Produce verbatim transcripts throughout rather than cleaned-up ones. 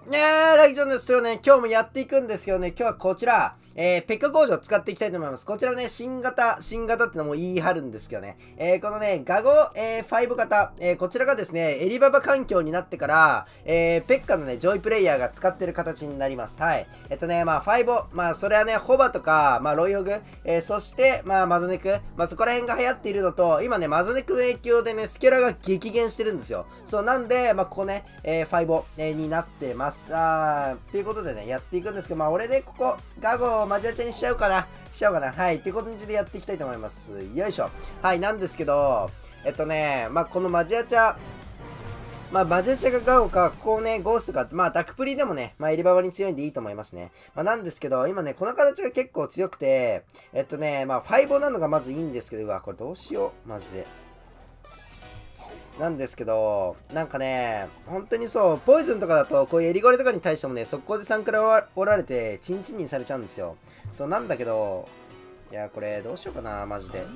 ねー、ライジョンですよね。今日もやっていくんですけどね、今日はこちら、えー、ペッカ工場を使っていきたいと思います。こちらね、新型、新型ってのも言い張るんですけどね、えー、このね、ガゴ、えー、ご型、えー、こちらがですね、エリババ環境になってから、えー、ペッカのね、上位プレイヤーが使ってる形になります。はい。えっとね、まあ、ご、まあ、それはね、ホバとか、まあ、ロイホグ、えー、そして、まあ、マズネク、まあ、そこら辺が流行っているのと、今ね、マズネクの影響でね、スケラが激減してるんですよ。そう、なんで、まあ、ここね、えー、ご、えー、になってます。あー、っていうことでね、やっていくんですけど、まあ、俺でここ、ガゴをマジアチャにしちゃうかな。しちゃおうかな。はい。っていう感じでやっていきたいと思います。よいしょ。はい。なんですけど、えっとね、まあ、このマジアチャ、まあ、マジアチャがガオか、ここね、ゴーストか、まあ、ダクプリでもね、まあ、エリババに強いんでいいと思いますね。まあ、なんですけど、今ね、この形が結構強くて、えっとね、まあ、ごなのがまずいいんですけど、うわ、これどうしよう。マジで。なんですけど、なんかね、本当にそう、ポイズンとかだと、こういうエリゴレとかに対してもね、速攻でさんくらおられて、チンチンにされちゃうんですよ。そう、なんだけど、いや、これ、どうしようかな、マジで。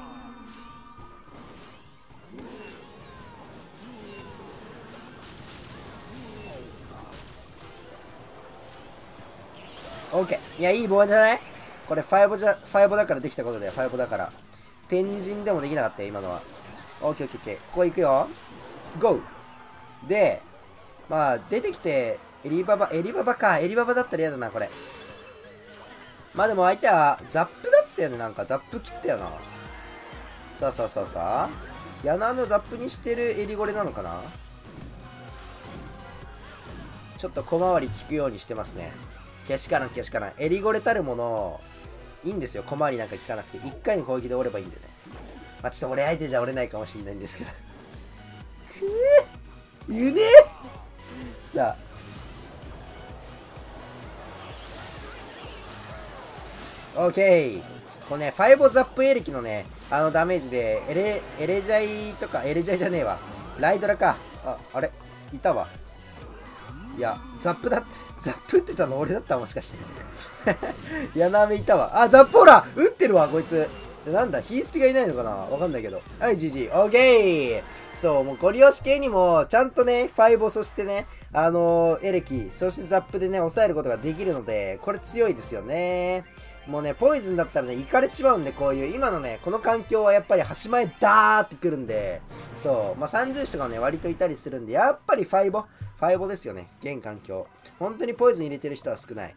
オーケー。いや、いいボールじゃない？これ、ごじゃ、ごだからできたことだよ、ごだから。天神でもできなかったよ、今のは。オーケーオーケーオーケー。ここ行くよ。ゴー。で、まあ、出てきて、エリババ、エリババか。エリババだったら嫌だな、これ。まあでも相手は、ザップだったよね、なんか。ザップ切ったよな。さあさあさあさあ。ヤナのザップにしてるエリゴレなのかな？ちょっと小回り効くようにしてますね。けしからんけしからん。エリゴレたるもの、いいんですよ。小回りなんか効かなくて。一回の攻撃で折ればいいんでね。まあちょっと俺相手じゃ折れないかもしれないんですけど。くぅ言うねーさあ。オーケー。このね、ごザップエレキのね、あのダメージで、エレ、エレジャイとか、エレジャイじゃねえわ。ライドラか。あ、あれいたわ。いや、ザップだ、ザップ打ってたの俺だったもしかして。ヤナメいたわ。あ、ザップほら打ってるわ、こいつ。じゃ、なんだ、ヒースピがいないのかなわかんないけど。はい、ジジイ。オーケー。そう、もうゴリ押し系にも、ちゃんとね、ご、そしてね、あのー、エレキ、そしてザップでね、抑えることができるので、これ強いですよね。もうね、ポイズンだったらね、行かれちまうんで、こういう、今のね、この環境はやっぱり端前ダーってくるんで、そう、まあ、三重視とかもね、割といたりするんで、やっぱりご、ごですよね、現環境。本当にポイズン入れてる人は少ない。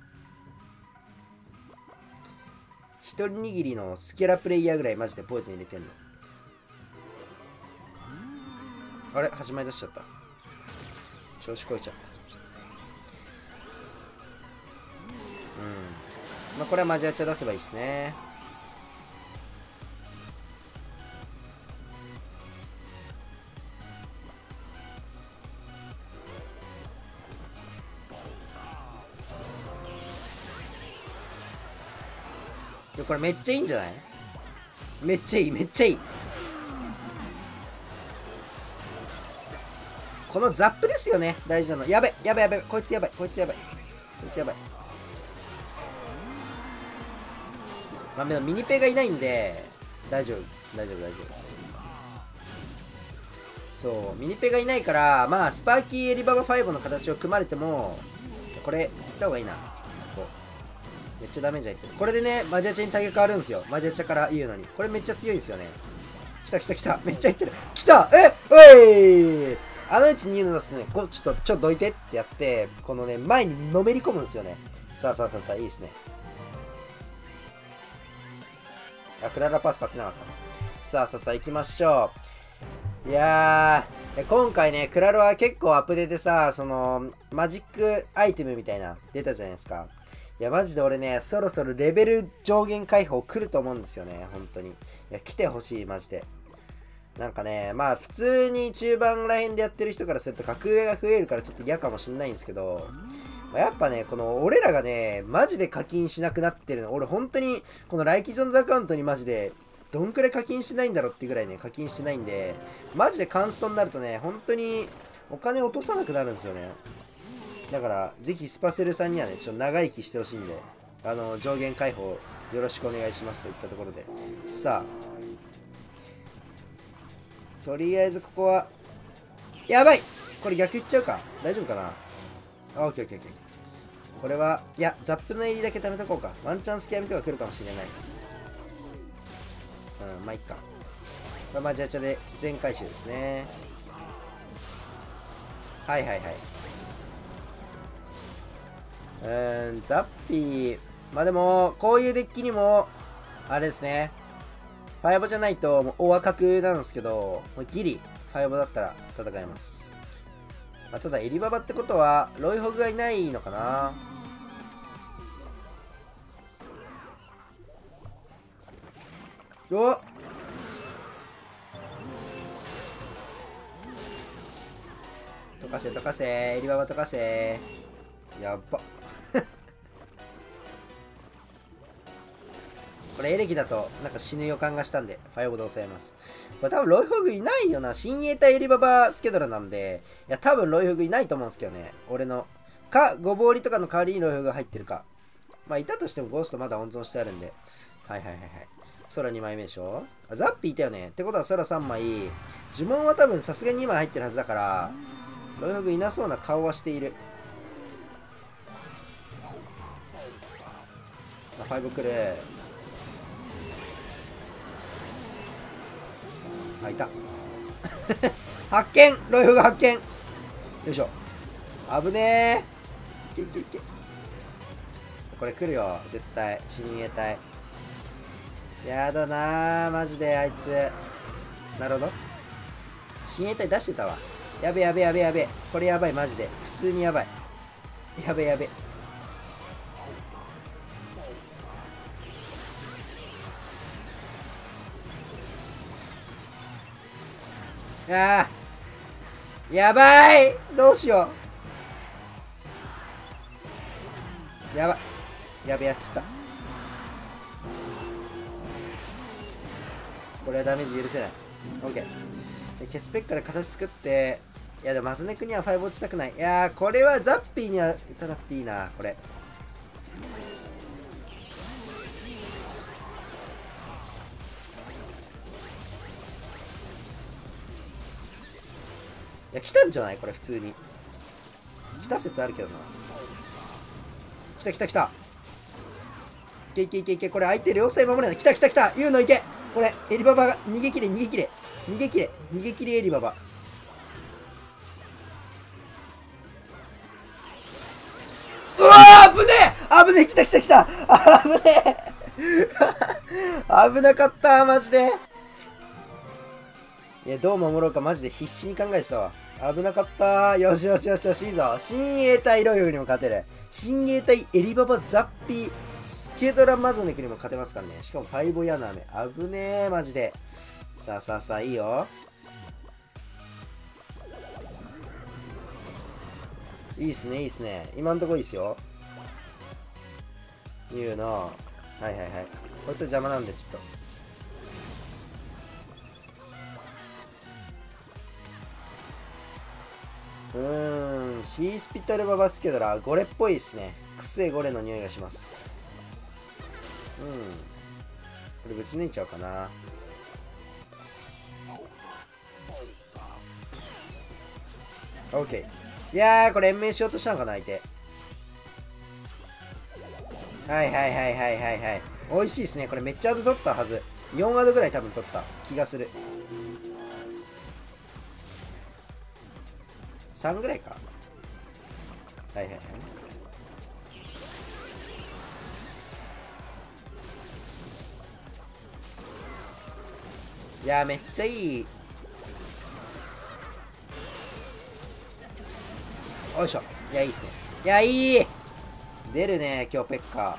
一人握りのスケラプレイヤーぐらいマジでポイズン入れてんの。あれ端前出しちゃった。調子こいちゃった。うん。まあ、これはマジアチャ出せばいいですね。でこれめっちゃいいんじゃない？めっちゃいい、めっちゃいい。このザップですよね、大事なの。やべ、やべやべ、こいつやばい、こいつやばい。こいつやばい。まあ、ミニペがいないんで、大丈夫、大丈夫、大丈夫。そう、ミニペがいないから、まあ、スパーキーエリババごの形を組まれても、これ、いった方がいいな。こうめっちゃダメージ入ってる。これでね、マジアチャにタゲ変わるんですよ。マジアチャから言うのに。これめっちゃ強いんですよね。来た来た来た。めっちゃ入ってる。来たえおいあの位置に言うのですね、こうちょっと、ちょっとどいてってやって、このね、前にのめり込むんですよね。さあさあさあさあ、いいですね。あ、クララパス買ってなかった。さあさあさあ、行きましょう。いやー、今回ね、クラロは結構アップデートでさ、その、マジックアイテムみたいな、出たじゃないですか。いや、マジで俺ね、そろそろレベル上限解放来ると思うんですよね、本当に。いや、来てほしい、マジで。なんかね、まあ、普通に中盤ら辺でやってる人からすると、格上が増えるからちょっと嫌かもしんないんですけど、まあ、やっぱね、この、俺らがね、マジで課金しなくなってるの。俺、本当に、このライキジョンズアカウントにマジで、どんくらい課金してないんだろうっていうぐらいね、課金してないんで、マジでカンストになるとね、本当に、お金落とさなくなるんですよね。だから、ぜひスパセルさんにはね、ちょっと長生きしてほしいんで、あの、上限解放、よろしくお願いしますといったところで。さあ、とりあえずここは、やばいこれ逆いっちゃうか大丈夫かなオッケーオッケーオッケー。これは、いや、ザップの襟だけ貯めとこうか。ワンチャンスキャミとか来るかもしれない。うん、まあいっか。これまあ、ジャチャで全回収ですね。はいはいはい。うーん、ザッピー。まあでも、こういうデッキにも、あれですね。ファイアボじゃないと、もうお若くなんですけど、もうギリ、ファイアボだったら戦えます。まあ、ただ、エリババってことは、ロイホグがいないのかな。おっ溶かせ溶かせ、エリババ溶かせ。やっば。これエレキだとなんか死ぬ予感がしたんで、ファイオボで抑えます。これ多分ロイフグいないよな。親衛隊エリババスケドラなんで、いや多分ロイフグいないと思うんですけどね。俺の。か、ごぼうりとかの代わりにロイフグが入ってるか。まあいたとしてもゴーストまだ温存してあるんで。はいはいはいはい。空にまいめでしょ。あ、ザッピーいたよね。ってことは空さんまい。呪文は多分さすがににまい入ってるはずだから、ロイフグいなそうな顔はしている。まあ、ファイブ来る。あ、いた。発見、ロイフグ発見。よいしょ。危ねえ。いけいけいけ。これ来るよ、絶対。親衛隊。やだなー、マジで、あいつ。なるほど。親衛隊出してたわ。やべやべやべやべ。これやばい、マジで。普通にやばい。やべやべ。あー、やばい、どうしよう。やばい。やべ、やっちゃった。これはダメージ許せない。オッケー。ケツペッカで形作って、いやでもマズネクにはファイブ落ちたくない。いやー、これはザッピーには打たなくていいな、これ。いや、来たんじゃないこれ、普通に。来た説あるけどな。来た来た来た。いけいけいけいけ。これ相手両サイ守れない。来た来た来た。ユウのいけ。これ、エリババが逃げ切れ逃げ切れ。逃げ切れ逃げ切れエリババ。うわー、危ねえ危ねえ。来た来た来た。危ねえ。危なかったマジで。いや、どう守ろうかマジで必死に考えてたわ。危なかったー。よしよしよしよし、いいぞ。親衛隊ロイフにも勝てる。親衛隊エリババザッピースケドラマゾネクにも勝てますからね。しかもファイボヤナメ。危ねえマジで。さあさあさあ、いいよ。いいっすねいいっすね。今んとこいいっすよ。言うの。はいはいはい。こいつ邪魔なんでちょっと。うーん、ヒースピタルババスケドラ、ゴレっぽいですね。くせえゴレの匂いがします。うん。これぶち抜いちゃおうかな。オッケー。いやー、これ延命しようとしたのかな、相手。はいはいはいはいはいはい。美味しいですね。これめっちゃアド取ったはず。よんアドぐらい多分取った気がする。さんぐらいか。はいはいはい。いやー、めっちゃいい。よいしょ。いや、いいっすね。いや、いい出るね、今日ペッカ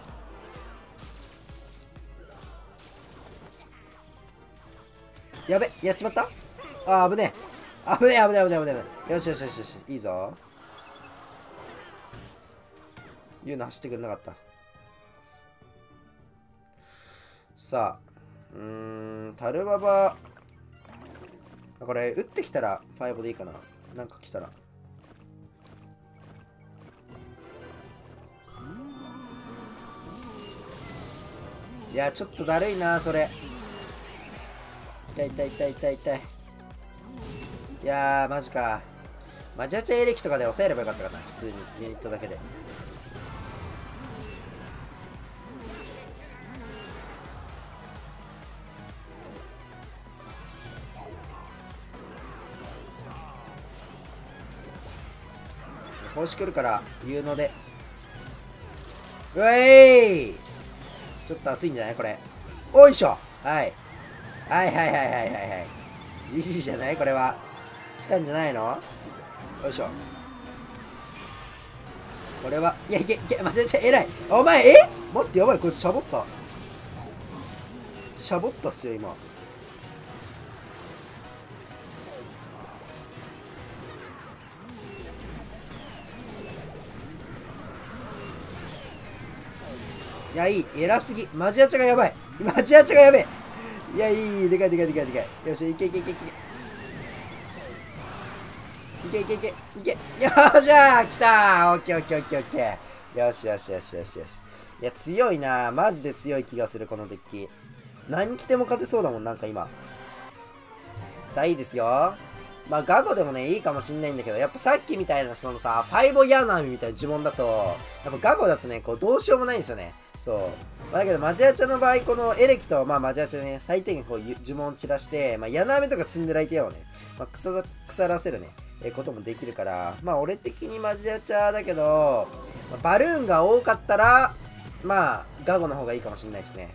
ー。やべ、やっちまった。あー、危ねえ。危ねえ、危ねえ、危ねえ、危ねえ。よしよしよしよし。いいぞ。ユウナ走ってくんなかった。さあ。うーん、タルババ。これ、打ってきたら、ファイボでいいかな。なんか来たら。いや、ちょっとだるいな、それ。痛い痛い痛い痛い痛い。いやー、マジか。 マジャチャエレキとかで抑えればよかったかな。普通にユニットだけで。星来るから言うので、うえい、ちょっと熱いんじゃないこれ。おいしょ。はい。はいはいはいはいはいはい。ジジイじゃないこれは。来たんじゃないの。よいしょ。これは、いやいけいけ、間違えちゃえらい。お前、え待って、やばい、こいつシャボった。シャボったっすよ、今。いや、いい。偉すぎ。マジアチャがやばい。マジアチャがやべえ。いや、いい。でかいでかいでかいでかい。よし、いけいけいけいけ。いけいけいけ。いけ。よっしゃー来たー。オッケーオッケーオッケーオッケー。よしよしよしよしよし。いや、強いな。マジで強い気がする、このデッキ。何着ても勝てそうだもん、なんか今。さあ、いいですよ。まあ、ガゴでもね、いいかもしんないんだけど、やっぱさっきみたいな、そのさ、ファイボヤナミみたいな呪文だと、やっぱガゴだとね、こう、どうしようもないんですよね。そう。だけど、マジアチャの場合、このエレキと、まあ、マジアチャでね、最低限こう、呪文散らして、まあ、ヤナアメとか積んでる相手をね、まあ、腐腐らせるね、えこともできるから、まあ、俺的にマジアチャだけど、まあ、バルーンが多かったら、まあ、ガゴの方がいいかもしんないですね。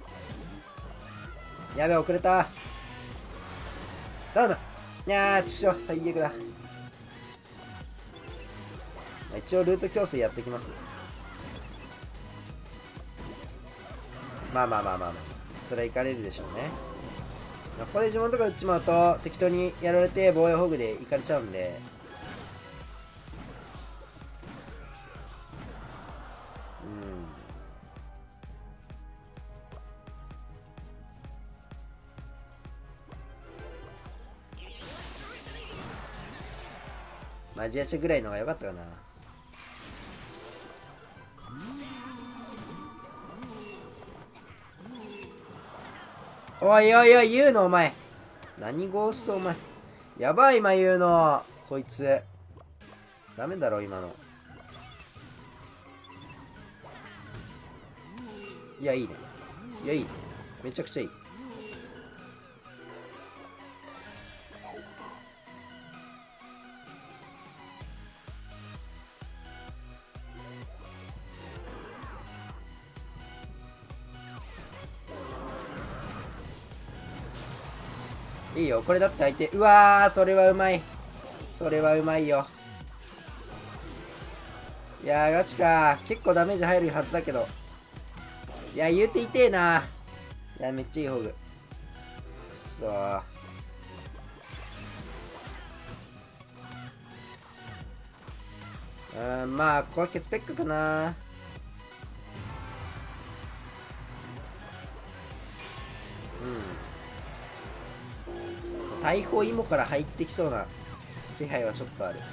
やべ、遅れた。頼む。いやー、ちくしょう、最悪だ。一応ルート強制やってきますね。まあまあまあまあまあ。それはいかれるでしょうね。ここで呪文とか打っちまうと、適当にやられて防衛ホグでいかれちゃうんで。うん。マジアチャぐらいの方が良かったかな。おいおいおい、言うのお前。何ゴーストお前。やばい今言うの。こいつ。ダメだろ今の。いや、いいね。いや、いい。めちゃくちゃいい。いいよ、これだって相手。うわー、それはうまい。それはうまいよ。いやー、ガチか。結構ダメージ入るはずだけど。いや、言うて痛えな。いや、めっちゃいいホグ。くそー。うん、まあ、ここはケツペックかな。うん。大砲イモから入ってきそうな気配はちょっとある。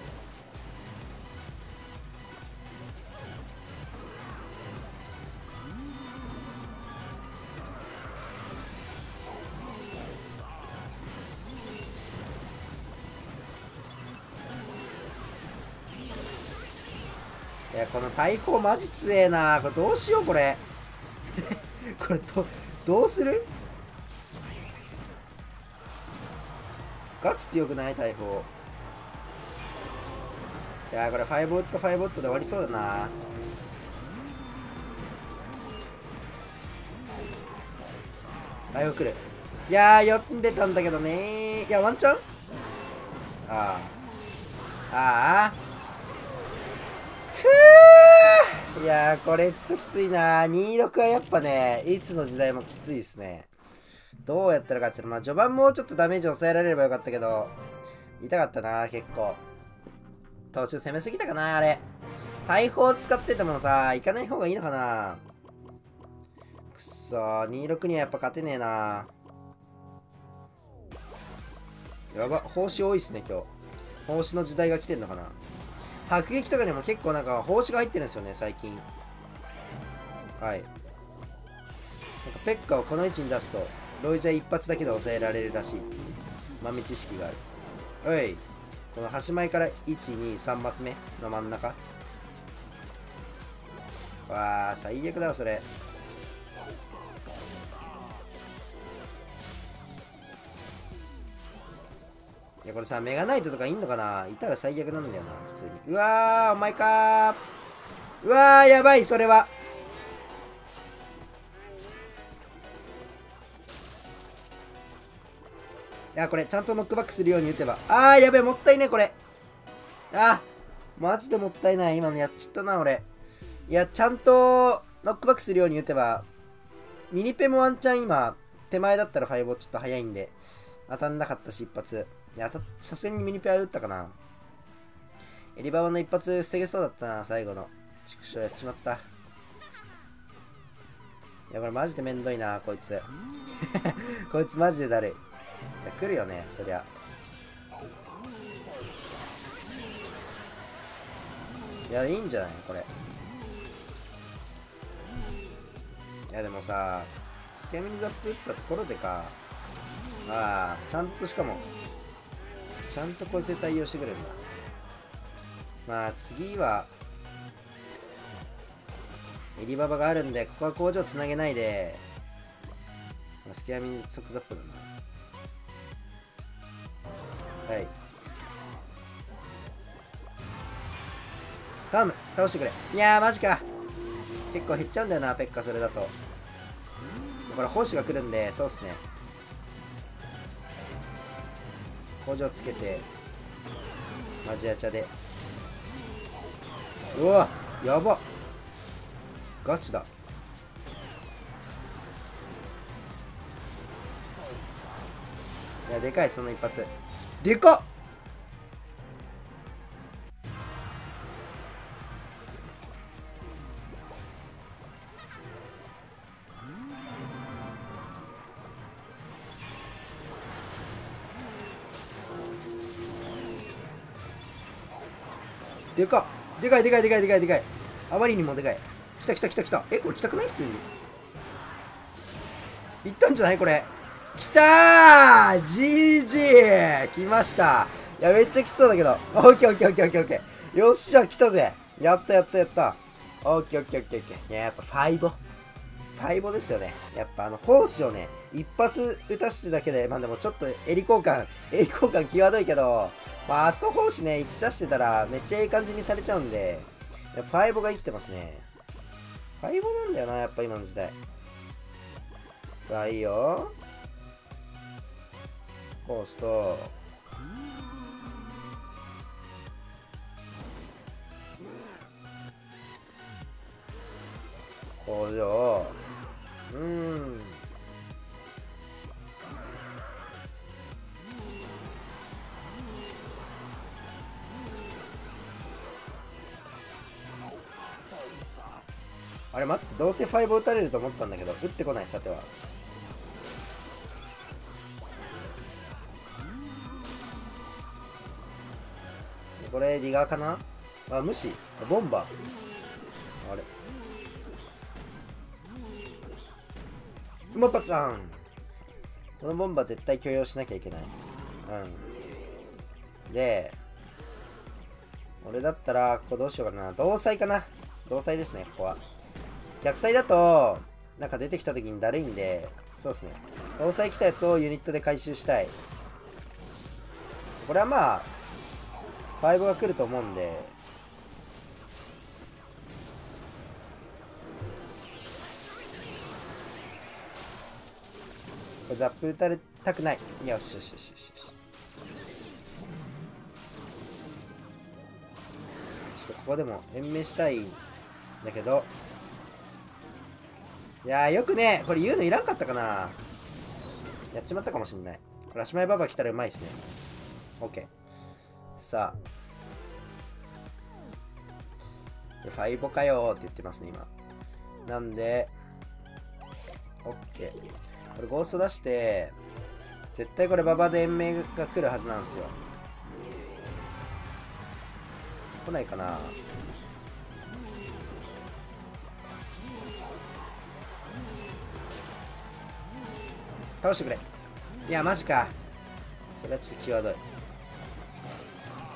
いや、この大砲マジ強えな。これどうしようこれ。これど、どうする？ガチ強くない大砲。いやー、これファイブウッドファイブウッドで終わりそうだな。大砲来る。いやー、読んでたんだけどねー。いや、ワンチャン。ああ。ああ。ふぅー。いやー、これちょっときついなー。にじゅうろくはやっぱね、いつの時代もきついですね。どうやったら勝つの？まあ、序盤もうちょっとダメージ抑えられればよかったけど、痛かったな、結構。途中攻めすぎたかな、あれ。大砲使っててもさ、行かない方がいいのかな。くそー、にじゅうろくにはやっぱ勝てねえな。やば、帽子多いっすね、今日。帽子の時代が来てんのかな。迫撃とかにも結構なんか帽子が入ってるんですよね、最近。はい。なんかペッカをこの位置に出すと、ロイジャ一発だけで抑えられるらしいっていう豆知識がある。おい。 この端前からいち、に、さんマス目の真ん中。わあ、最悪だわ、それ。いや、これさ、メガナイトとかいんのかな。いたら最悪なんだよな、普通に。うわー、お前かー。うわー、やばい、それは。いや、これ、ちゃんとノックバックするように打てば。あー、やべえ、もったいね、これ。あー、マジでもったいない。今のやっちゃったな、俺。いや、ちゃんと、ノックバックするように打てば、ミニペもワンチャン今、手前だったらファイブちょっと早いんで、当たんなかったし、一発。いや、さすがにミニペは打ったかな。エリババの一発防げそうだったな、最後の。畜生やっちまった。いや、これマジでめんどいな、こいつ。こいつマジでだるい。いや、来るよね、そりゃ。いや、いいんじゃないこれ。いや、でもさ、スキャミにザップ打ったところでか。ああ、ちゃんとしかも、ちゃんとこいつで対応してくるんだ。まあ、次は、エリババがあるんで、ここは工場つなげないで、スキャミに即ザップだな。はい。頼む、倒してくれ。いやー、マジか。結構減っちゃうんだよな、ペッカそれだと。これ、胞子が来るんで、そうっすね。工場つけて、マジアチャで。うわ、やば。ガチだ。いや、でかい、その一発。でかっ。でかっ。でかいでかいでかいでかいでかい。あまりにもでかい。来た来た来た来た。え、これ来たくない普通に。いったんじゃないこれ。来たー !ジージー! 来ました。いや、めっちゃ来そうだけど。オッケーオッケーオッケーオッケーオッケー。よっしゃ、来たぜ。やったやったやった。オッケーオッケーオッケーオッケー。いや、やっぱファイボ。ファイボですよね。やっぱあの、胞子をね、一発打たせてだけで、まあでもちょっと襟交換、襟交換際どいけど、まああそこ胞子ね、いち刺してたらめっちゃいい感じにされちゃうんで、やっぱファイボが生きてますね。ファイボなんだよな、やっぱ今の時代。さあ、いいよ。コースと、工場。うーん。あれ待って、どうせファイブ打たれると思ったんだけど、打ってこない、さては。これ、ディガーかなあ、無視。ボンバー。あれ。うまぱつゃん。このボンバー絶対許容しなきゃいけない。うん。で、俺だったら、ここどうしようかな。同彩かな。同彩ですね、ここは。逆サイだと、なんか出てきた時にだるいんで、そうですね。同彩来たやつをユニットで回収したい。これはまあ、ファイブが来ると思うんで、これザップ打たれたくない。よしよしよしよしよし。ちょっとここでも延命したいんだけど、いやーよくね、これ言うのいらんかったかな。やっちまったかもしんない。これ足前ババ来たらうまいっすね。OK。さあ。ファイボかよーって言ってますね、今。なんで、OK。これゴースト出して、絶対これババで延命が来るはずなんですよ。来ないかな。倒してくれ。いや、マジか。それはちょっと際どい。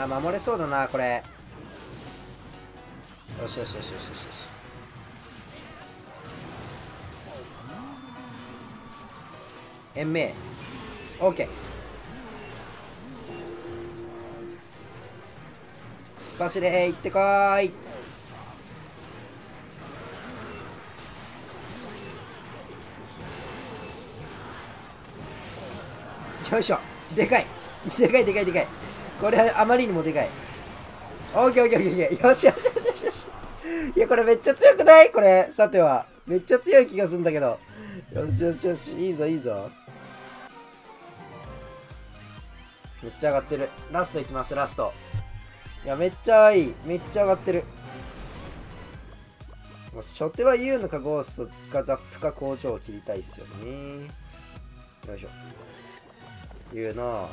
あー守れそうだなこれ。よしよしよしよしよしよし。延命 OK。 突っ走れ、行ってこーい。よいしょ。でかいでかいでかいでかい。これあまりにもでかい。オッケーオッケーオッケーオッケー。よしよしよしよしよし。いやこれめっちゃ強くない？これさてはめっちゃ強い気がするんだけど。よしよしよし、いいぞいいぞ。めっちゃ上がってる。ラストいきます。ラスト。いやめっちゃいい。めっちゃ上がってる。初手は言うのかゴーストかザップか工場を切りたいっすよね。よいしょ。言うの。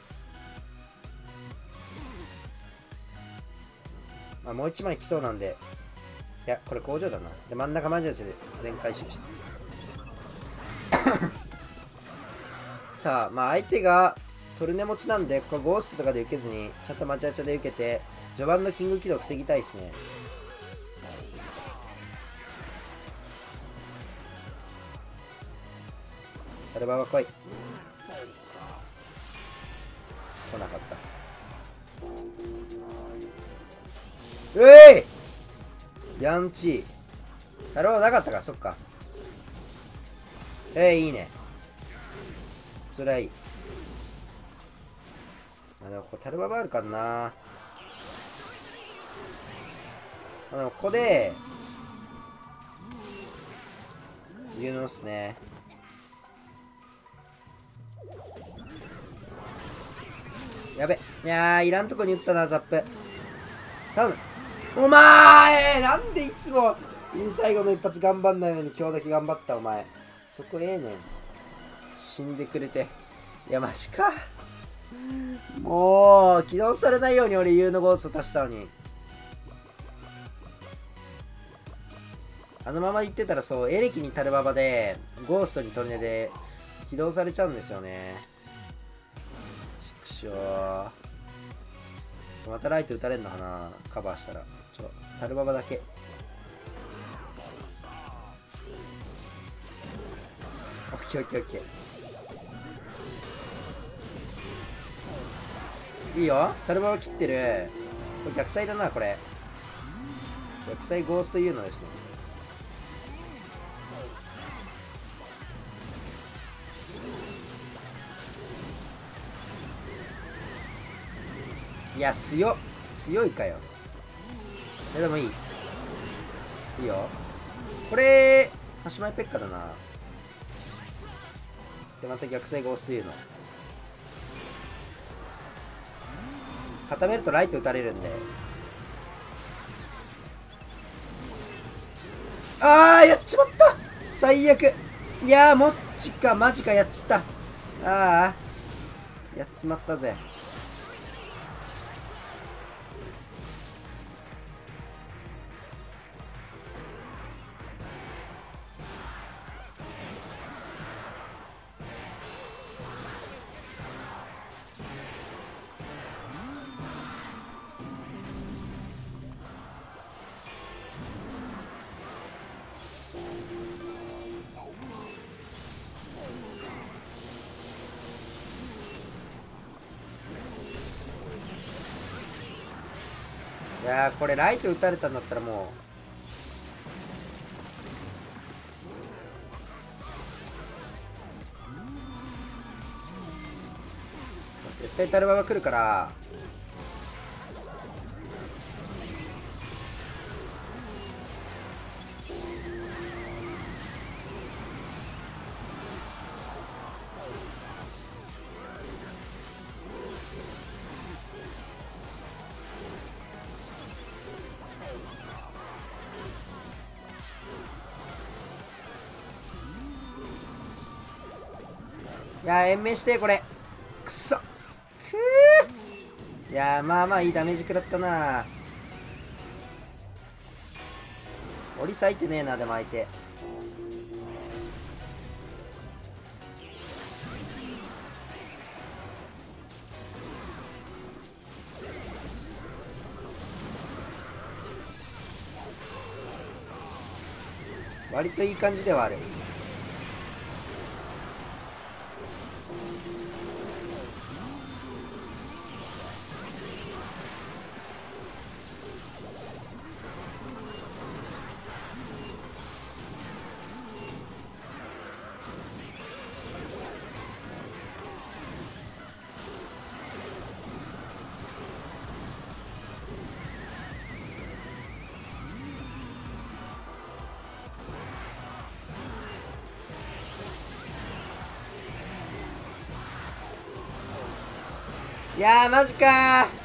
まあ、もう一枚来そうなんで。いや、これ工場だな。で、真ん中マジで全回収し。さあ、まあ相手がトルネ持ちなんで、ここゴーストとかで受けずに、ちゃんとマチャチャで受けて、序盤のキング起動防ぎたいですね。アルババ来い。来なかった。うえいやんちー。タローなかったか、そっか。えい、いいね。それはいい。あ、でもここタルババあるかな。あの、ここで、言うのっすね。やべ。いやー、いらんとこに打ったな、ザップ。頼む。お前なんでいつも最後の一発頑張んないのに今日だけ頑張った、お前。そこええねん。死んでくれて。いや、マジか。もう、起動されないように俺 U のゴースト足したのに。あのまま言ってたらそう、エレキにタルババで、ゴーストにトルネで起動されちゃうんですよね。ちくしょー。またライト撃たれんのかな、カバーしたら。ちょ、タルババだけ。オッケーオッケーオッケー。いいよ、タルババ切ってる。これ逆サイだな、これ。逆サイゴーストいうのですね。いや、強っ。強いかよ。いや、でもいい。いいよ。これ、端前ペッカだな。で、また逆サイゴーストいうの。固めるとライト打たれるんで。あー、やっちまった。最悪。いやー、もっちか、マジか、やっちった。ああ、やっちまったぜ。いやー、これライト打たれたんだったらもう絶対タルババ来るから。いやー、延命してこれ。くそ。くー。いやー、まあまあいいダメージ食らったな。折り裂いてねえな、でも相手。 割といい感じではある。いやーマジかー。